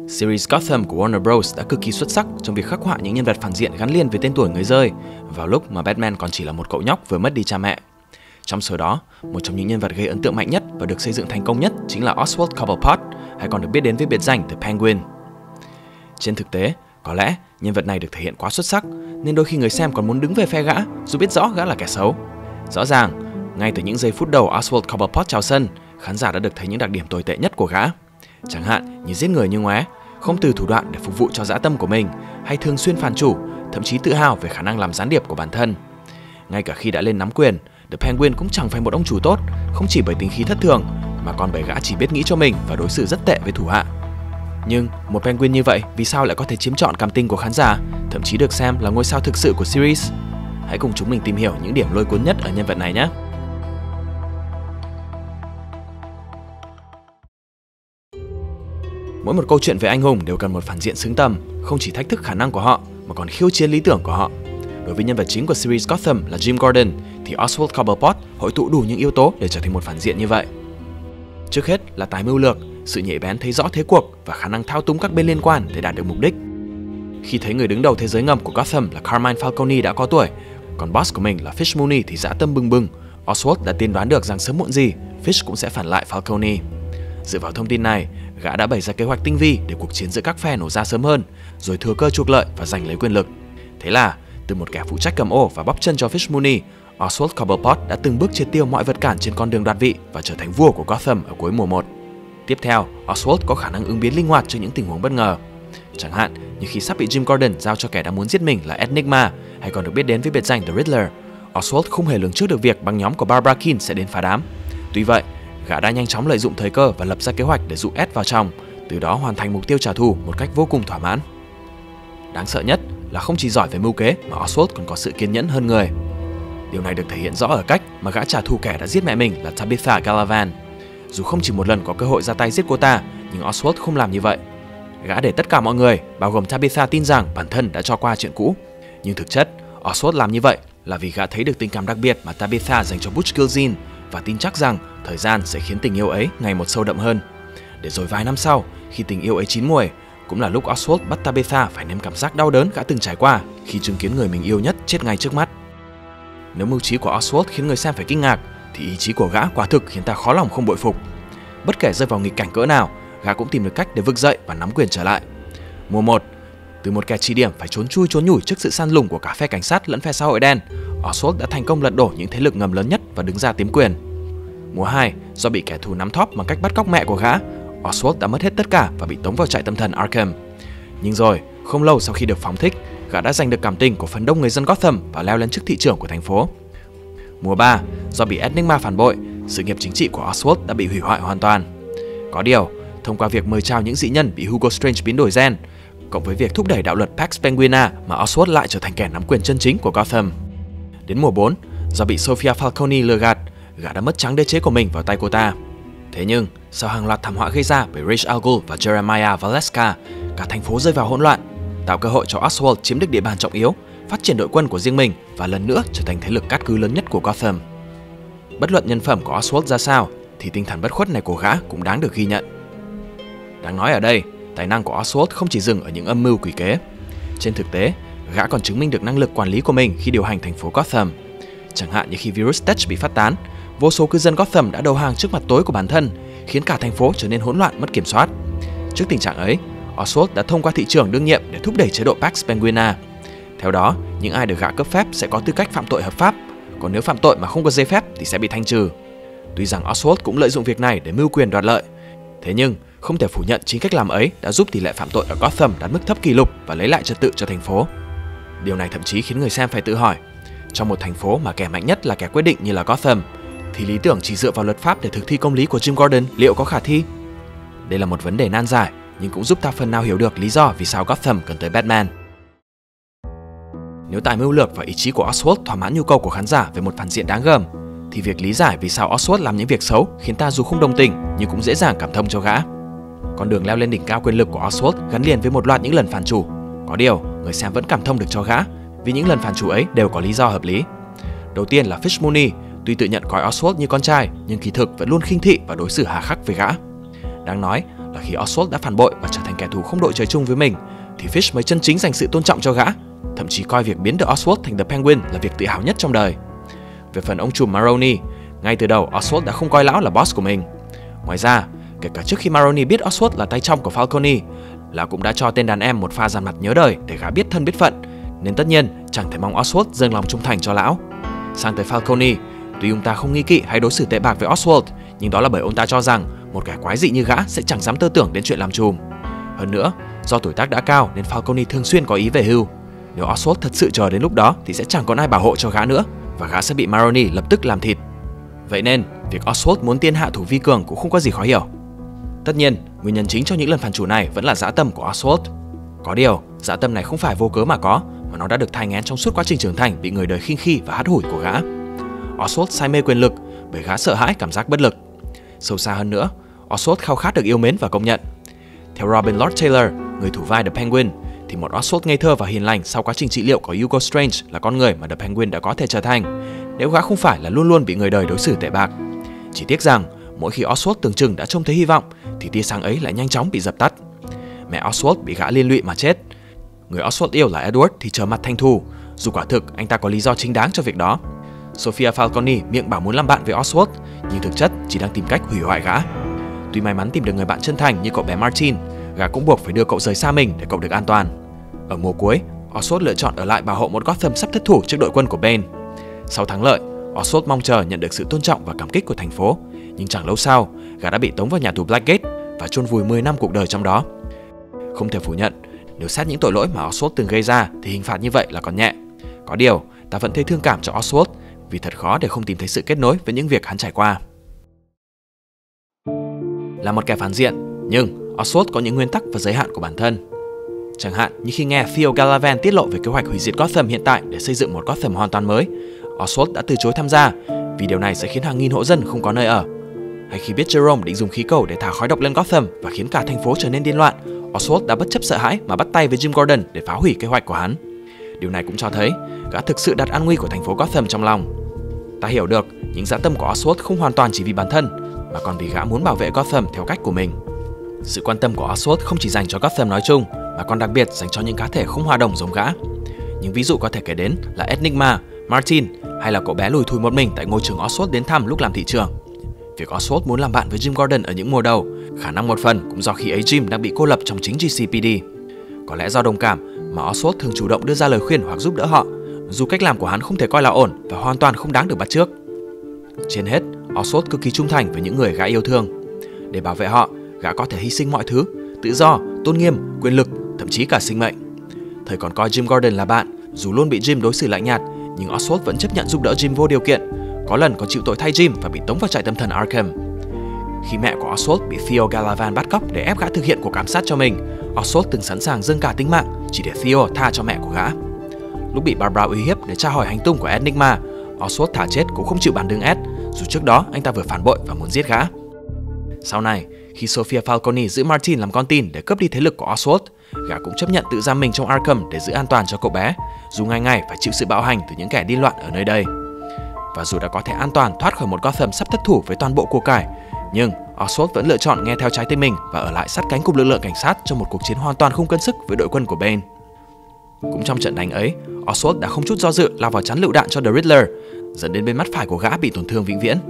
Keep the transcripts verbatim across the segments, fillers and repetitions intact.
Series Gotham của Warner Bros đã cực kỳ xuất sắc trong việc khắc họa những nhân vật phản diện gắn liền với tên tuổi người rơi vào lúc mà Batman còn chỉ là một cậu nhóc vừa mất đi cha mẹ. Trong số đó, một trong những nhân vật gây ấn tượng mạnh nhất và được xây dựng thành công nhất chính là Oswald Cobblepot, hay còn được biết đến với biệt danh The Penguin. Trên thực tế, có lẽ nhân vật này được thể hiện quá xuất sắc nên đôi khi người xem còn muốn đứng về phe gã dù biết rõ gã là kẻ xấu. Rõ ràng, ngay từ những giây phút đầu Oswald Cobblepot chào sân, khán giả đã được thấy những đặc điểm tồi tệ nhất của gã. Chẳng hạn như giết người như ngoé, không từ thủ đoạn để phục vụ cho dã tâm của mình, hay thường xuyên phản chủ, thậm chí tự hào về khả năng làm gián điệp của bản thân. Ngay cả khi đã lên nắm quyền, The Penguin cũng chẳng phải một ông chủ tốt, không chỉ bởi tính khí thất thường, mà còn bởi gã chỉ biết nghĩ cho mình và đối xử rất tệ với thủ hạ. Nhưng một Penguin như vậy vì sao lại có thể chiếm trọn cảm tình của khán giả, thậm chí được xem là ngôi sao thực sự của series? Hãy cùng chúng mình tìm hiểu những điểm lôi cuốn nhất ở nhân vật này nhé! Mỗi một câu chuyện về anh hùng đều cần một phản diện xứng tầm, không chỉ thách thức khả năng của họ mà còn khiêu chiến lý tưởng của họ. Đối với nhân vật chính của series Gotham là Jim Gordon thì Oswald Cobblepot hội tụ đủ những yếu tố để trở thành một phản diện như vậy. Trước hết là tài mưu lược, sự nhạy bén thấy rõ thế cuộc và khả năng thao túng các bên liên quan để đạt được mục đích. Khi thấy người đứng đầu thế giới ngầm của Gotham là Carmine Falcone đã có tuổi, còn boss của mình là Fish Mooney thì dã tâm bừng bừng, Oswald đã tiên đoán được rằng sớm muộn gì Fish cũng sẽ phản lại Falcone. Dựa vào thông tin này, gã đã bày ra kế hoạch tinh vi để cuộc chiến giữa các phe nổ ra sớm hơn, rồi thừa cơ trục lợi và giành lấy quyền lực. Thế là, từ một kẻ phụ trách cầm ô và bóp chân cho Fish Mooney, Oswald Cobblepot đã từng bước triệt tiêu mọi vật cản trên con đường đoạt vị và trở thành vua của Gotham ở cuối mùa một. Tiếp theo, Oswald có khả năng ứng biến linh hoạt cho những tình huống bất ngờ. Chẳng hạn như khi sắp bị Jim Gordon giao cho kẻ đã muốn giết mình là Enigma, hay còn được biết đến với biệt danh The Riddler, Oswald không hề lường trước được việc băng nhóm của Barbara Keene sẽ đến phá đám. Tuy vậy, gã đã nhanh chóng lợi dụng thời cơ và lập ra kế hoạch để dụ Ed vào trong, từ đó hoàn thành mục tiêu trả thù một cách vô cùng thỏa mãn. Đáng sợ nhất là không chỉ giỏi về mưu kế mà Oswald còn có sự kiên nhẫn hơn người. Điều này được thể hiện rõ ở cách mà gã trả thù kẻ đã giết mẹ mình là Tabitha Galavan. Dù không chỉ một lần có cơ hội ra tay giết cô ta, nhưng Oswald không làm như vậy. Gã để tất cả mọi người, bao gồm Tabitha, tin rằng bản thân đã cho qua chuyện cũ. Nhưng thực chất, Oswald làm như vậy là vì gã thấy được tình cảm đặc biệt mà Tabitha dành cho Butch Gilzean và tin chắc rằng thời gian sẽ khiến tình yêu ấy ngày một sâu đậm hơn. Để rồi vài năm sau, khi tình yêu ấy chín muồi, cũng là lúc Oswald bắt Tabitha phải nếm cảm giác đau đớn gã từng trải qua khi chứng kiến người mình yêu nhất chết ngay trước mắt. Nếu mưu trí của Oswald khiến người xem phải kinh ngạc, thì ý chí của gã quả thực khiến ta khó lòng không bội phục. Bất kể rơi vào nghịch cảnh cỡ nào, gã cũng tìm được cách để vực dậy và nắm quyền trở lại. Mùa một, từ một kẻ chỉ điểm phải trốn chui trốn nhủi trước sự săn lùng của cả phe cảnh sát lẫn phe xã hội đen, Oswald đã thành công lật đổ những thế lực ngầm lớn nhất và đứng ra tiếm quyền. Mùa hai, do bị kẻ thù nắm thóp bằng cách bắt cóc mẹ của gã, Oswald đã mất hết tất cả và bị tống vào trại tâm thần Arkham. Nhưng rồi, không lâu sau khi được phóng thích, gã đã giành được cảm tình của phần đông người dân Gotham và leo lên chức thị trưởng của thành phố. Mùa ba, do bị Enigma phản bội, sự nghiệp chính trị của Oswald đã bị hủy hoại hoàn toàn. Có điều, thông qua việc mời chào những dị nhân bị Hugo Strange biến đổi gen, cộng với việc thúc đẩy đạo luật Pax Penguina mà Oswald lại trở thành kẻ nắm quyền chân chính của Gotham. Đến mùa bốn, do bị Sophia Falcone lừa gạt, gã đã mất trắng đế chế của mình vào tay cô ta. Thế nhưng, sau hàng loạt thảm họa gây ra bởi Ra's al Ghul và Jeremiah Valeska, cả thành phố rơi vào hỗn loạn, tạo cơ hội cho Oswald chiếm được địa bàn trọng yếu, phát triển đội quân của riêng mình và lần nữa trở thành thế lực cát cứ lớn nhất của Gotham. Bất luận nhân phẩm của Oswald ra sao, thì tinh thần bất khuất này của gã cũng đáng được ghi nhận. Đáng nói ở đây, tài năng của Oswald không chỉ dừng ở những âm mưu quỷ kế. Trên thực tế, gã còn chứng minh được năng lực quản lý của mình khi điều hành thành phố Gotham. Chẳng hạn như khi virus Tetch bị phát tán, vô số cư dân Gotham đã đầu hàng trước mặt tối của bản thân, khiến cả thành phố trở nên hỗn loạn mất kiểm soát. Trước tình trạng ấy, Oswald đã thông qua thị trưởng đương nhiệm để thúc đẩy chế độ Pax Penguina. Theo đó, những ai được gã cấp phép sẽ có tư cách phạm tội hợp pháp, còn nếu phạm tội mà không có giấy phép thì sẽ bị thanh trừ. Tuy rằng Oswald cũng lợi dụng việc này để mưu quyền đoạt lợi, thế nhưng không thể phủ nhận chính cách làm ấy đã giúp tỷ lệ phạm tội ở Gotham đạt mức thấp kỷ lục và lấy lại trật tự cho thành phố. Điều này thậm chí khiến người xem phải tự hỏi, trong một thành phố mà kẻ mạnh nhất là kẻ quyết định như là Gotham, thì lý tưởng chỉ dựa vào luật pháp để thực thi công lý của Jim Gordon liệu có khả thi? Đây là một vấn đề nan giải, nhưng cũng giúp ta phần nào hiểu được lý do vì sao Gotham cần tới Batman. Nếu tài mưu lược và ý chí của Oswald thỏa mãn nhu cầu của khán giả về một phản diện đáng gờm, thì việc lý giải vì sao Oswald làm những việc xấu khiến ta dù không đồng tình nhưng cũng dễ dàng cảm thông cho gã. Con đường leo lên đỉnh cao quyền lực của Oswald gắn liền với một loạt những lần phản chủ. Có điều, người xem vẫn cảm thông được cho gã vì những lần phản chủ ấy đều có lý do hợp lý. Đầu tiên là Fish Mooney, tuy tự nhận coi Oswald như con trai nhưng kỳ thực vẫn luôn khinh thị và đối xử hà khắc với gã. Đáng nói là khi Oswald đã phản bội và trở thành kẻ thù không đội trời chung với mình, thì Fish mới chân chính dành sự tôn trọng cho gã, thậm chí coi việc biến được Oswald thành The Penguin là việc tự hào nhất trong đời. Về phần ông trùm Maroni, ngay từ đầu Oswald đã không coi lão là boss của mình. Ngoài ra, kể cả trước khi Maroni biết Oswald là tay trong của Falcone, lão cũng đã cho tên đàn em một pha dằn mặt nhớ đời để gã biết thân biết phận, nên tất nhiên chẳng thể mong Oswald dâng lòng trung thành cho lão. Sang tới Falcone, tuy ông ta không nghi kỵ hay đối xử tệ bạc với Oswald, nhưng đó là bởi ông ta cho rằng một kẻ quái dị như gã sẽ chẳng dám tơ tưởng đến chuyện làm trùm. Hơn nữa, do tuổi tác đã cao nên Falcone thường xuyên có ý về hưu. Nếu Oswald thật sự chờ đến lúc đó thì sẽ chẳng còn ai bảo hộ cho gã nữa, và gã sẽ bị Maroni lập tức làm thịt. Vậy nên, việc Oswald muốn tiên hạ thủ vi cường cũng không có gì khó hiểu. Tất nhiên, nguyên nhân chính cho những lần phản chủ này vẫn là dã tâm của Oswald. Có điều, dã tâm này không phải vô cớ mà có, mà nó đã được thai nghén trong suốt quá trình trưởng thành bị người đời khinh khi và hắt hủi của gã. Oswald say mê quyền lực bởi gã sợ hãi cảm giác bất lực. Sâu xa hơn nữa, Oswald khao khát được yêu mến và công nhận. Theo Robin Lord Taylor, người thủ vai The Penguin, thì một Oswald ngây thơ và hiền lành sau quá trình trị liệu của Hugo Strange là con người mà The Penguin đã có thể trở thành, nếu gã không phải là luôn luôn bị người đời đối xử tệ bạc. Chỉ tiếc rằng, mỗi khi Oswald tưởng chừng đã trông thấy hy vọng, thì tia sáng ấy lại nhanh chóng bị dập tắt. Mẹ Oswald bị gã liên lụy mà chết. Người Oswald yêu là Edward thì trở mặt thành thù, dù quả thực anh ta có lý do chính đáng cho việc đó. Sophia Falcone miệng bảo muốn làm bạn với Oswald, nhưng thực chất chỉ đang tìm cách hủy hoại gã. Tuy may mắn tìm được người bạn chân thành như cậu bé Martin, gã cũng buộc phải đưa cậu rời xa mình để cậu được an toàn. Ở mùa cuối, Oswald lựa chọn ở lại bảo hộ một Gotham sắp thất thủ trước đội quân của Bane. Sau thắng lợi, Oswald mong chờ nhận được sự tôn trọng và cảm kích của thành phố, nhưng chẳng lâu sau, gã đã bị tống vào nhà tù Blackgate và chôn vùi mười năm cuộc đời trong đó. Không thể phủ nhận, nếu xét những tội lỗi mà Oswald từng gây ra thì hình phạt như vậy là còn nhẹ. Có điều, ta vẫn thấy thương cảm cho Oswald, vì thật khó để không tìm thấy sự kết nối với những việc hắn trải qua. Là một kẻ phản diện, nhưng Oswald có những nguyên tắc và giới hạn của bản thân. Chẳng hạn như khi nghe Theo Galavan tiết lộ về kế hoạch hủy diệt Gotham hiện tại để xây dựng một Gotham hoàn toàn mới, Oswald đã từ chối tham gia vì điều này sẽ khiến hàng nghìn hộ dân không có nơi ở. Hay khi biết Jerome định dùng khí cầu để thả khói độc lên Gotham và khiến cả thành phố trở nên điên loạn, Oswald đã bất chấp sợ hãi mà bắt tay với Jim Gordon để phá hủy kế hoạch của hắn. Điều này cũng cho thấy gã thực sự đặt an nguy của thành phố Gotham trong lòng. Ta hiểu được những dã tâm của Oswald không hoàn toàn chỉ vì bản thân, mà còn vì gã muốn bảo vệ Gotham theo cách của mình. Sự quan tâm của Oswald không chỉ dành cho Gotham nói chung, mà còn đặc biệt dành cho những cá thể không hòa đồng giống gã. Những ví dụ có thể kể đến là Enigma, Martin hay là cậu bé lùi thủi một mình tại ngôi trường Oswald đến thăm lúc làm thị trưởng. Việc Oswald muốn làm bạn với Jim Gordon ở những mùa đầu, khả năng một phần cũng do khi ấy Jim đang bị cô lập trong chính G C P D. Có lẽ do đồng cảm mà Oswald thường chủ động đưa ra lời khuyên hoặc giúp đỡ họ, dù cách làm của hắn không thể coi là ổn và hoàn toàn không đáng được bắt chước. Trên hết, Oswald cực kỳ trung thành với những người gã yêu thương. Để bảo vệ họ, gã có thể hy sinh mọi thứ, tự do, tôn nghiêm, quyền lực, thậm chí cả sinh mệnh. Thời còn coi Jim Gordon là bạn, dù luôn bị Jim đối xử lạnh nhạt, nhưng Oswald vẫn chấp nhận giúp đỡ Jim vô điều kiện, có lần còn chịu tội thay Jim và bị tống vào trại tâm thần Arkham. Khi mẹ của Oswald bị Theo Galavan bắt cóc để ép gã thực hiện cuộc ám sát cho mình, Oswald từng sẵn sàng dâng cả tính mạng chỉ để Theo tha cho mẹ của gã. Lúc bị Barbara uy hiếp để tra hỏi hành tung của Enigma, Oswald thà chết cũng không chịu bàn đứng Ed, dù trước đó anh ta vừa phản bội và muốn giết gã. Sau này, khi Sophia Falcone giữ Martin làm con tin để cướp đi thế lực của Oswald, gã cũng chấp nhận tự giam mình trong Arkham để giữ an toàn cho cậu bé, dù ngày ngày phải chịu sự bạo hành từ những kẻ điên loạn ở nơi đây. Và dù đã có thể an toàn thoát khỏi một Gotham sắp thất thủ với toàn bộ của cải, nhưng Oswald vẫn lựa chọn nghe theo trái tim mình và ở lại sát cánh cùng lực lượng cảnh sát trong một cuộc chiến hoàn toàn không cân sức với đội quân của Bane. Cũng trong trận đánh ấy, Oswald đã không chút do dự lao vào chắn lựu đạn cho The Riddler, dẫn đến bên mắt phải của gã bị tổn thương vĩnh viễn.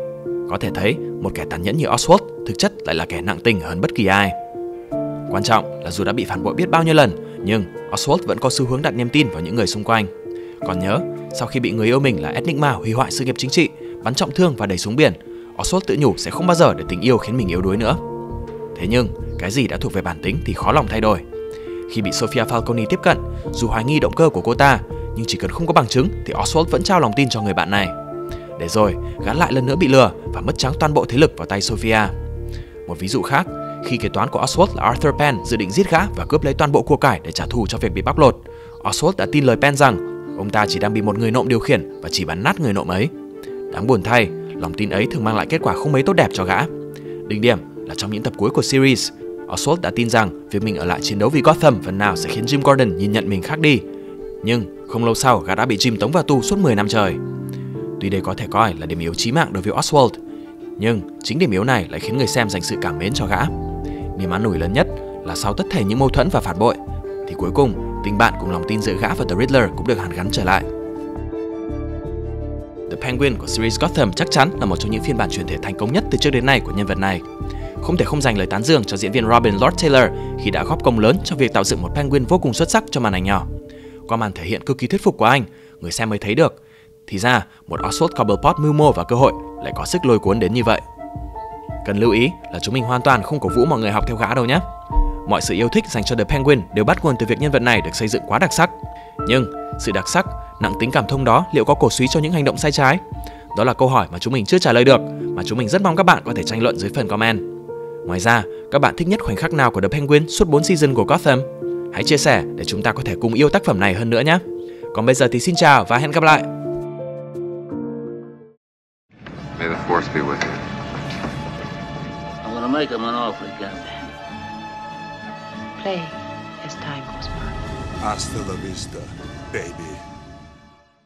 Có thể thấy, một kẻ tàn nhẫn như Oswald thực chất lại là kẻ nặng tình hơn bất kỳ ai. Quan trọng là dù đã bị phản bội biết bao nhiêu lần, nhưng Oswald vẫn có xu hướng đặt niềm tin vào những người xung quanh. Còn nhớ, sau khi bị người yêu mình là Enigma hủy hoại sự nghiệp chính trị, bắn trọng thương và đẩy xuống biển, Oswald tự nhủ sẽ không bao giờ để tình yêu khiến mình yếu đuối nữa. Thế nhưng, cái gì đã thuộc về bản tính thì khó lòng thay đổi. Khi bị Sophia Falcone tiếp cận, dù hoài nghi động cơ của cô ta, nhưng chỉ cần không có bằng chứng thì Oswald vẫn trao lòng tin cho người bạn này. Để rồi, gã lại lần nữa bị lừa và mất trắng toàn bộ thế lực vào tay Sophia. Một ví dụ khác, khi kế toán của Oswald là Arthur Penn dự định giết gã và cướp lấy toàn bộ của cải để trả thù cho việc bị bóc lột, Oswald đã tin lời Penn rằng ông ta chỉ đang bị một người nộm điều khiển và chỉ bắn nát người nộm ấy. Đáng buồn thay, lòng tin ấy thường mang lại kết quả không mấy tốt đẹp cho gã. Đỉnh điểm là trong những tập cuối của series, Oswald đã tin rằng việc mình ở lại chiến đấu vì Gotham phần nào sẽ khiến Jim Gordon nhìn nhận mình khác đi. Nhưng không lâu sau, gã đã bị Jim tống vào tù suốt mười năm trời. Tuy đây có thể coi là điểm yếu chí mạng đối với Oswald, Nhưng chính điểm yếu này lại khiến người xem dành sự cảm mến cho gã. Niềm an ủi lớn nhất là sau tất thảy những mâu thuẫn và phản bội thì cuối cùng tình bạn cùng lòng tin giữa gã và The Riddler cũng được hàn gắn trở lại. The Penguin của series Gotham chắc chắn là một trong những phiên bản chuyển thể thành công nhất từ trước đến nay của nhân vật này. Không thể không dành lời tán dương cho diễn viên Robin Lord Taylor khi đã góp công lớn cho việc tạo dựng một Penguin vô cùng xuất sắc cho màn ảnh nhỏ. Qua màn thể hiện cực kỳ thuyết phục của anh, người xem mới thấy được thì ra một Oswald Cobblepot mưu mô và cơ hội lại có sức lôi cuốn đến như vậy. Cần lưu ý là chúng mình hoàn toàn không cổ vũ mọi người học theo gã đâu nhé. Mọi sự yêu thích dành cho The Penguin đều bắt nguồn từ việc nhân vật này được xây dựng quá đặc sắc. Nhưng sự đặc sắc, nặng tính cảm thông đó liệu có cổ súy cho những hành động sai trái? Đó là câu hỏi mà chúng mình chưa trả lời được, mà chúng mình rất mong các bạn có thể tranh luận dưới phần comment. Ngoài ra, các bạn thích nhất khoảnh khắc nào của The Penguin suốt bốn season của Gotham? Hãy chia sẻ để chúng ta có thể cùng yêu tác phẩm này hơn nữa nhé. Còn bây giờ thì xin chào và hẹn gặp lại. May the force be with you. I'm gonna make him an offer again. Play as time goes by. Hasta la vista, baby.